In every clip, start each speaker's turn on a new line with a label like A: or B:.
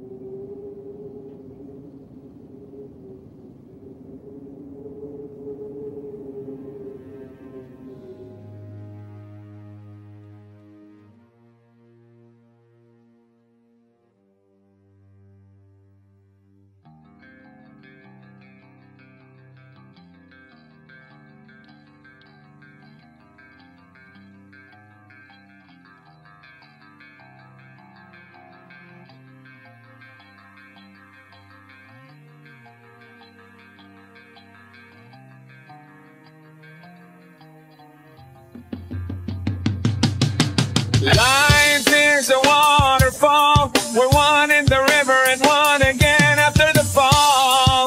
A: Life is a waterfall. We're one in the river and one again after the fall.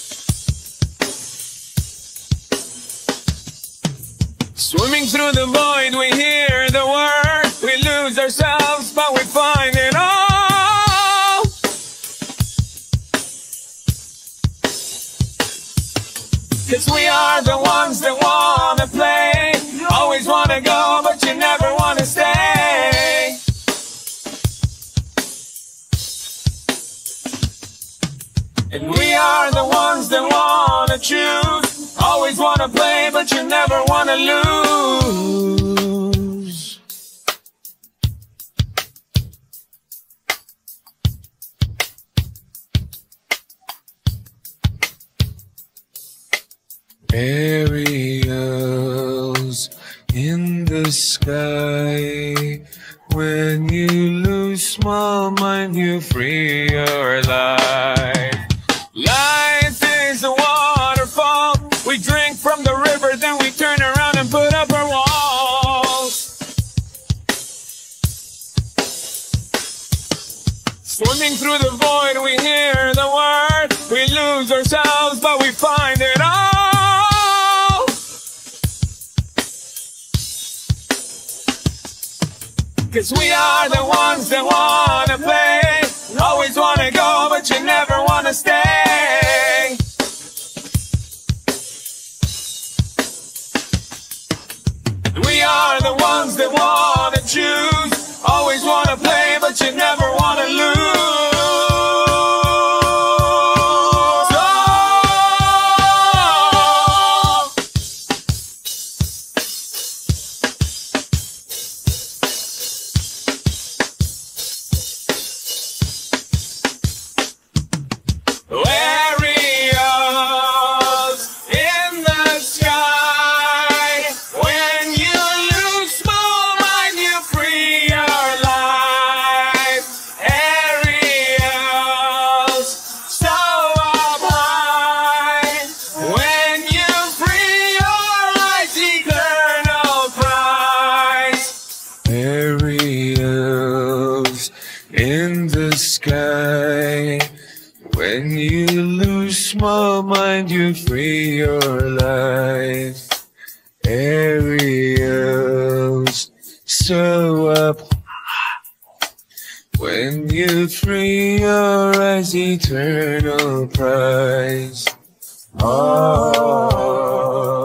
A: Swimming through the void, we hear the word. We lose ourselves, but we find it all. 'Cause we are the ones that wanna play. Always wanna go, but you never wanna stay. And we are the ones that wanna choose. Always wanna play, but you never wanna lose. Aerials in the sky. When you lose small mind, you free your life. Life is a waterfall. We drink from the river, then we turn around and put up our walls. Swimming through the void, we hear the word. We lose ourselves, but we find it all. 'Cause we are the ones that wanna play. Always wanna go, but you never wanna stay. We are the ones that wanna choose. Always wanna play, but you never wanna lose. Aerials in the sky. When you lose small mind, you free your life. Aerials so up high. When you free your life's eternal prize. Aerials in the sky. When you lose small mind, you free your life. Aerials so up. When you free your eyes, eternal prize. Oh.